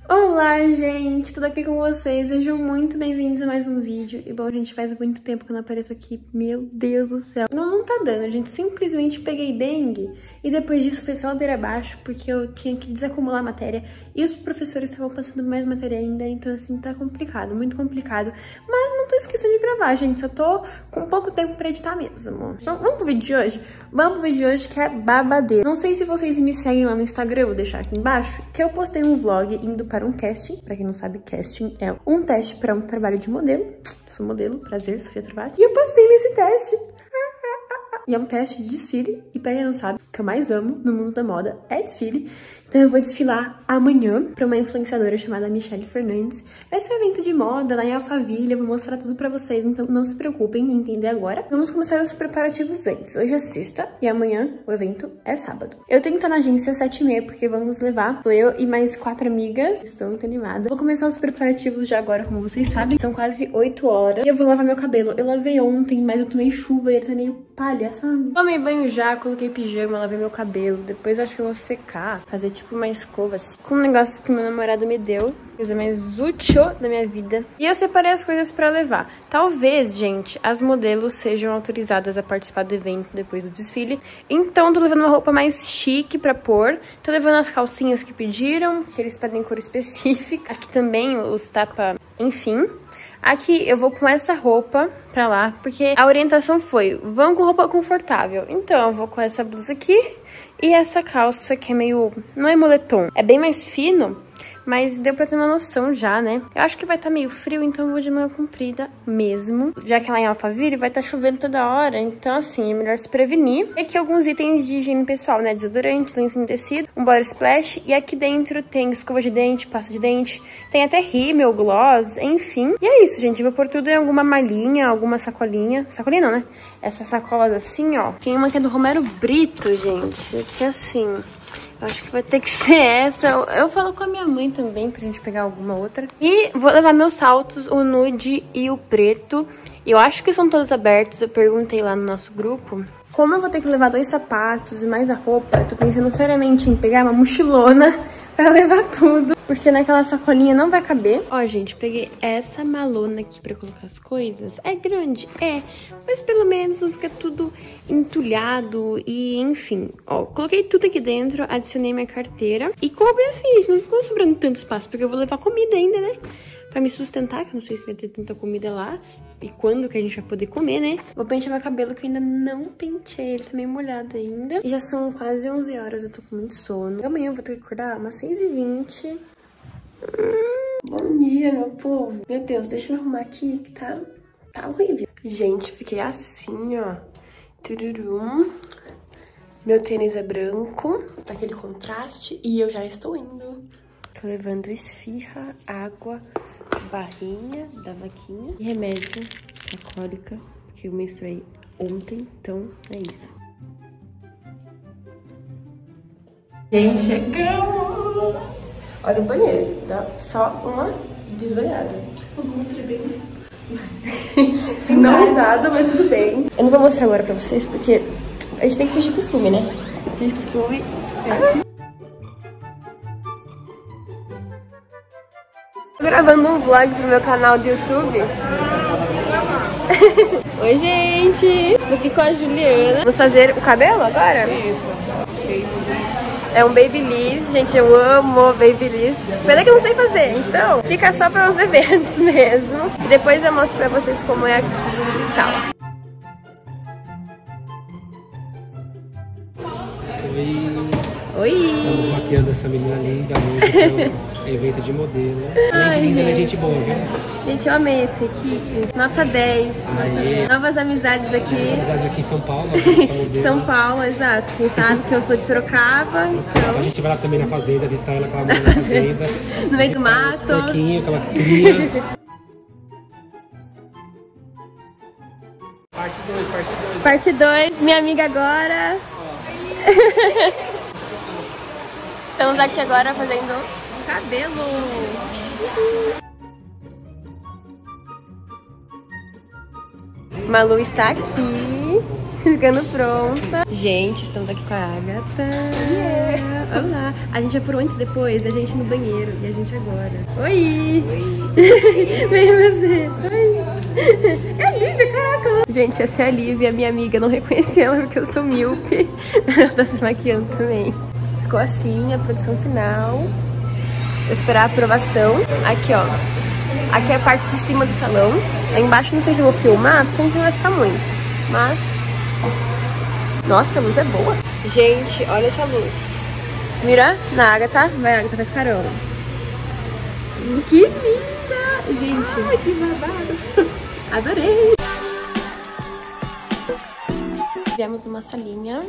Olá, gente! Tudo aqui com vocês? Sejam muito bem-vindos a mais um vídeo. E bom, gente, faz muito tempo que eu não apareço aqui. Meu Deus do céu. Não tá dando, gente. Simplesmente peguei dengue e depois disso foi só ladeira abaixo, porque eu tinha que desacumular a matéria e os professores estavam passando mais matéria ainda, então assim, tá complicado, muito complicado. Mas não tô esquecendo de gravar, gente. Só tô com pouco tempo pra editar mesmo. Então, vamos pro vídeo de hoje? Vamos pro vídeo de hoje que é babadeiro. Não sei se vocês me seguem lá no Instagram, eu vou deixar aqui embaixo, que eu postei um vlog indo para um casting. Pra quem não sabe, casting é um teste para um trabalho de modelo. Eu sou modelo, prazer, Sofia Travassos. E eu passei nesse teste. E é um teste de desfile. E pra quem não sabe, o que eu mais amo no mundo da moda é desfile. Então eu vou desfilar amanhã pra uma influenciadora chamada Michelle Fernandes. Vai ser um evento de moda lá em Alphaville, eu vou mostrar tudo pra vocês, então não se preocupem em entender agora. Vamos começar os preparativos antes. Hoje é sexta e amanhã o evento é sábado. Eu tenho que estar na agência às 7h30, porque vamos levar, sou eu e mais 4 amigas. Estou muito animada. Vou começar os preparativos já agora, como vocês sabem. São quase 8 horas e eu vou lavar meu cabelo. Eu lavei ontem, mas eu tomei chuva e ele tá meio palha, sabe? Tomei banho já, coloquei pijama, lavei meu cabelo. Depois acho que eu vou secar, fazer tipo uma escova assim, com um negócio que meu namorado me deu, coisa mais útil da minha vida. E eu separei as coisas pra levar. Talvez, gente, as modelos sejam autorizadas a participar do evento depois do desfile. Então tô levando uma roupa mais chique pra pôr. Tô levando as calcinhas que pediram, que eles pedem cor específica. Aqui também os tapa, enfim. Aqui eu vou com essa roupa pra lá, porque a orientação foi, vão com roupa confortável. Então eu vou com essa blusa aqui e essa calça que é meio, não é moletom, é bem mais fino, mas deu pra ter uma noção já, né? Eu acho que vai estar meio frio, então eu vou de manga comprida mesmo. Já que lá em Alphaville vai estar chovendo toda hora, então assim, é melhor se prevenir. E aqui alguns itens de higiene pessoal, né? Desodorante, lenço umedecido, um body splash. E aqui dentro tem escova de dente, pasta de dente, tem até rímel, gloss, enfim. E é isso, gente. Eu vou pôr tudo em alguma malinha, alguma sacolinha. Sacolinha não, né? Essas sacolas assim, ó. Tem uma que é do Romero Brito, gente. Que assim... acho que vai ter que ser essa. Eu falo com a minha mãe também pra gente pegar alguma outra. E vou levar meus saltos, o nude e o preto. Eu acho que são todos abertos. Eu perguntei lá no nosso grupo. Como eu vou ter que levar 2 sapatos e mais a roupa, eu tô pensando seriamente em pegar uma mochilona pra levar tudo, porque naquela sacolinha não vai caber. Ó, gente, peguei essa malona aqui pra colocar as coisas. É grande, é, mas pelo menos não fica tudo entulhado e enfim. Ó, coloquei tudo aqui dentro, adicionei minha carteira e coube assim, gente, não ficou sobrando tanto espaço, porque eu vou levar comida ainda, né? Pra me sustentar, que eu não sei se vai ter tanta comida lá e quando que a gente vai poder comer, né? Vou pentear meu cabelo, que eu ainda não pentei, ele tá meio molhado ainda. E já são quase 11 horas, eu tô com muito sono. Amanhã eu vou ter que acordar umas 6h20. Bom dia, meu povo. Meu Deus, deixa eu arrumar aqui, que tá horrível. Gente, fiquei assim, ó. Tururum. Meu tênis é branco, aquele contraste, e eu já estou indo. Tô levando esfirra, água, barrinha da vaquinha e remédio pra cólica, que eu menstruei ontem, então é isso. Gente, chegamos! Olha o banheiro, dá só uma bisolhada. Eu mostrei bem. Não usado, mas tudo bem. Eu não vou mostrar agora pra vocês, porque a gente tem que fingir costume, né? Fingir costume é. Tô gravando um vlog pro meu canal do YouTube. Oi, gente! Tô aqui com a Juliana. Vamos fazer o cabelo agora? É um Babyliss, gente, eu amo Babyliss. Pena que eu não sei fazer, então fica só para os eventos mesmo. E depois eu mostro pra vocês como é aqui e tal. Oi! Estamos maquiando essa menina linda hoje para o evento de modelo. Além de linda, ela é gente boa, viu? Gente, eu amei essa equipe. Nota 10. Aí. Novas amizades aqui. Novas amizades aqui em São Paulo. Aqui São Paulo, exato. Quem sabe que eu sou de Sorocaba, então... A gente vai lá também na fazenda, visitar ela com a mãe na fazenda. No meio do mato. Porquinho que ela cria. Parte 2. Parte 2, minha amiga agora. Estamos aqui agora fazendo um cabelo. Malu está aqui. ficando pronta. Gente, estamos aqui com a Agatha. Olá. A gente vai por antes depois, a gente no banheiro e a gente agora. Oi! Vem você. Oi! É a Lívia, caraca! Gente, essa é a Lívia, minha amiga. Não reconheci ela porque eu sou míope. Ela tá se maquiando também. Ficou assim a produção final. Vou esperar a aprovação. Aqui, ó. Aqui é a parte de cima do salão. Lá embaixo não sei se eu vou filmar, porque não vai ficar muito. Mas... Nossa, a luz é boa. Gente, olha essa luz. Mira na Agatha. Vai, Agatha, faz carona. Que linda! Gente. Ai, que babado. Adorei. Viemos numa salinha.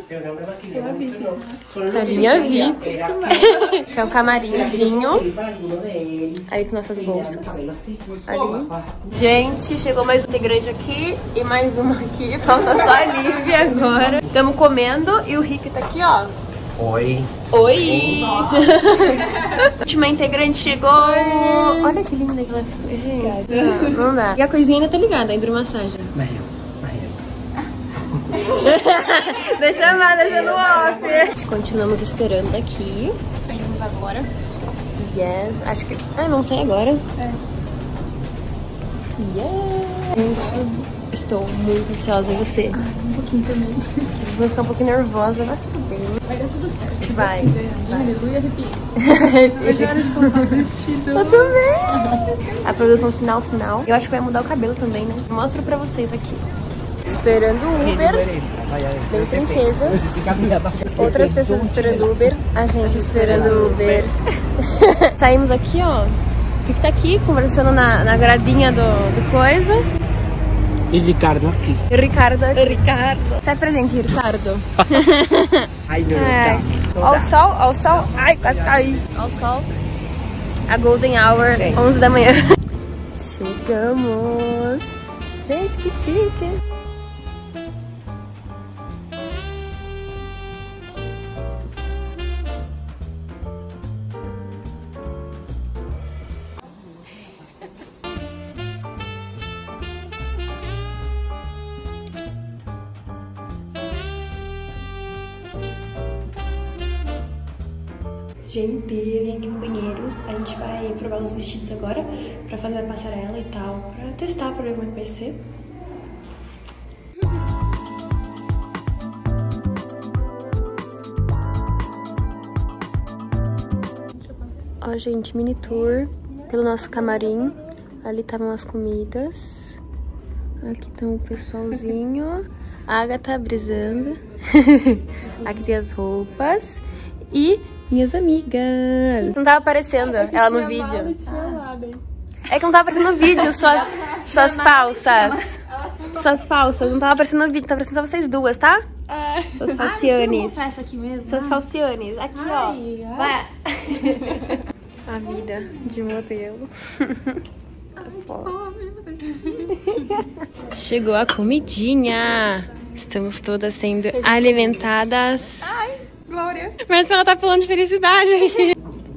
Salinha VIP. É um camarimzinho. Aí com nossas bolsas. Ali. Gente, chegou mais um integrante aqui e mais uma aqui. Falta só a Lívia agora. Estamos comendo e o Rick tá aqui, ó. Oi. Oi! A última integrante chegou. Olha que linda que ela ficou, gente. Não dá. E a coisinha ainda tá ligada, a hidromassagem. Deixa no off. Continuamos esperando aqui. Saímos agora. Yes, acho que... Ah, não sei agora. Yes. Estou muito ansiosa, e você? Um pouquinho também. Vou ficar um pouquinho nervosa, vai ser bem. Vai dar tudo certo. Vai. Aleluia, arrepiei. Eu quero colocar os vestidos. Eu também. A produção final. Eu acho que vai mudar o cabelo também, né? Mostro pra vocês aqui. Esperando o Uber. Bem princesas. Outras pessoas esperando o Uber. A gente esperando o Uber. Saímos aqui, ó. O que tá aqui? Conversando na gradinha do coisa. E Ricardo aqui. Ricardo. Sai presente, Ricardo. Ai, meu Deus. Ao sol. Ai, quase caí. Ao sol. A Golden Hour, 11 da manhã. Chegamos. Gente, que chique. Gente, vem aqui no banheiro. A gente vai provar os vestidos agora pra fazer a passarela e tal, pra testar, pra ver como é que vai ser. Ó, gente, mini tour pelo nosso camarim. Ali estavam as comidas. Aqui tá o pessoalzinho. A Agatha brisando. Aqui tem as roupas. E minhas amigas. Não tava aparecendo ela no vídeo. É que não tava aparecendo no vídeo suas falsas. Suas falsas. Não tava aparecendo no vídeo, tava aparecendo só vocês duas, tá? Suas falciones. Essa aqui mesmo. Suas falciones. Aqui, ó. Vai. A vida de modelo. Chegou a comidinha. Estamos todas sendo alimentadas. Ai, Glória. Marcela tá pulando de felicidade aqui.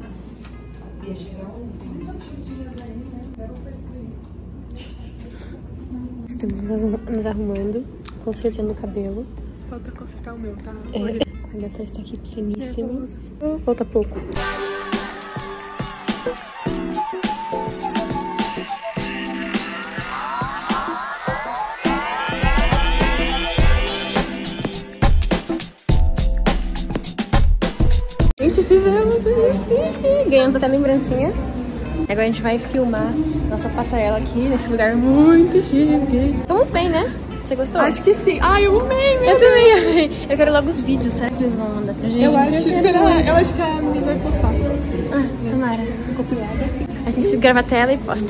Estamos nos arrumando, consertando o cabelo. Falta consertar o meu, tá? A gata está aqui pequeníssima. Falta pouco. Gente, fizemos o desfile. Ganhamos até lembrancinha. Agora a gente vai filmar nossa passarela aqui, nesse lugar muito chique. Vamos bem, né? Você gostou? Acho que sim. Ai, eu amei, meu Eu também amei. Eu quero logo os vídeos. Será que eles vão mandar pra gente? Eu acho que a menina vai postar. Ah, tomara. Copiada, sim. A gente grava a tela e posta.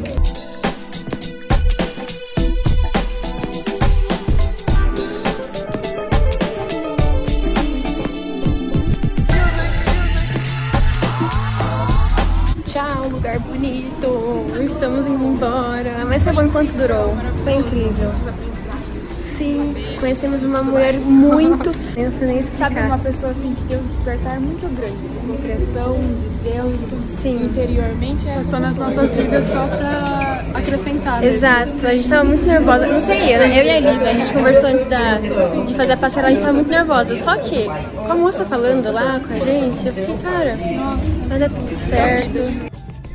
Tchau, lugar bonito. Estamos indo embora. Mas foi bom enquanto durou. Foi incrível. conheci, conhecemos uma mulher muito... Pensa nem explicar. Sabe, uma pessoa assim que tem um despertar muito grande de compreensão de Deus. Sim. Interiormente é só nas nossas vidas só pra acrescentar. Né? Exato, a gente tava muito nervosa, não sei eu, né? Eu e a Lívia, a gente conversou antes de fazer a passarela, a gente tava muito nervosa. Só que, com a moça falando lá com a gente, eu fiquei, cara, nossa, vai dar tudo certo.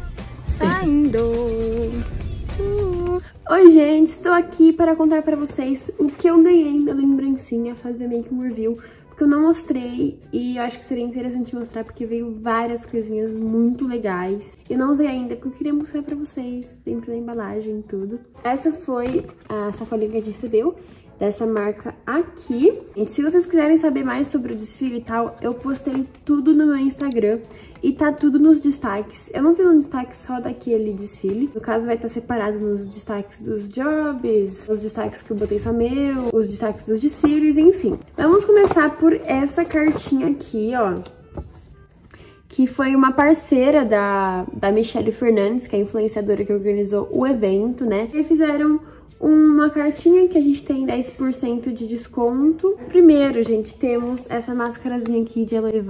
Saindo. Oi, gente, estou aqui para contar para vocês o que eu ganhei na lembrancinha, fazer meio que um review, porque eu não mostrei e eu acho que seria interessante mostrar porque veio várias coisinhas muito legais. Eu não usei ainda porque eu queria mostrar pra vocês dentro da embalagem e tudo. Essa foi a sacolinha que a gente recebeu, dessa marca aqui. E se vocês quiserem saber mais sobre o desfile e tal, eu postei tudo no meu Instagram e tá tudo nos destaques. Eu não fiz um destaque só daquele desfile. No caso, vai estar separado nos destaques dos jobs, os destaques que eu botei só meu, os destaques dos desfiles, enfim. Vamos começar por essa cartinha aqui, ó, que foi uma parceira da Michelle Fernandes, que é a influenciadora que organizou o evento, né? E fizeram uma cartinha que a gente tem 10% de desconto. Primeiro, gente, temos essa máscarazinha aqui de aloe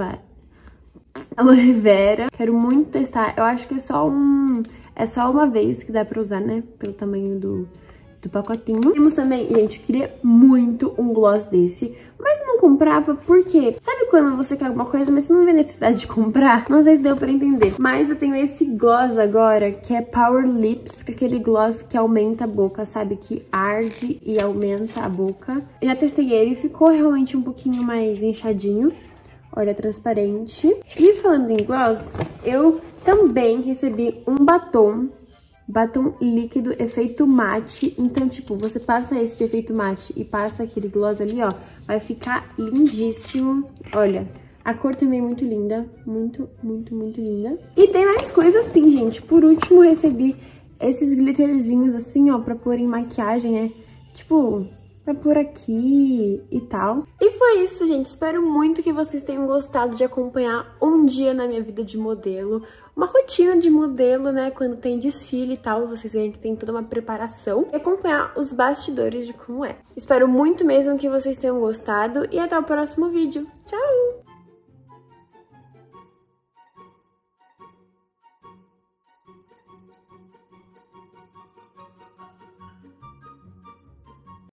vera. Quero muito testar. Eu acho que é só uma vez que dá pra usar, né? Pelo tamanho do pacotinho. Temos também, gente, eu queria muito um gloss desse, mas não comprava porque, sabe quando você quer alguma coisa, mas você não vê necessidade de comprar? Não sei se deu pra entender. Mas eu tenho esse gloss agora, que é Power Lips, que é aquele gloss que aumenta a boca, sabe? Que arde e aumenta a boca. Eu já testei ele, ficou realmente um pouquinho mais inchadinho. Olha, transparente. E falando em gloss, eu também recebi um batom líquido efeito mate. Então, tipo, você passa esse de efeito mate e passa aquele gloss ali, ó, vai ficar lindíssimo. Olha, a cor também é muito linda, muito, muito, muito linda. E tem mais coisa assim, gente. Por último, recebi esses glitterzinhos assim, ó, pra pôr em maquiagem, né? Tipo, vai por aqui e tal. E foi isso, gente. Espero muito que vocês tenham gostado de acompanhar um dia na minha vida de modelo. Uma rotina de modelo, né? Quando tem desfile e tal, vocês veem que tem toda uma preparação. E acompanhar os bastidores de como é. Espero muito mesmo que vocês tenham gostado e até o próximo vídeo. Tchau!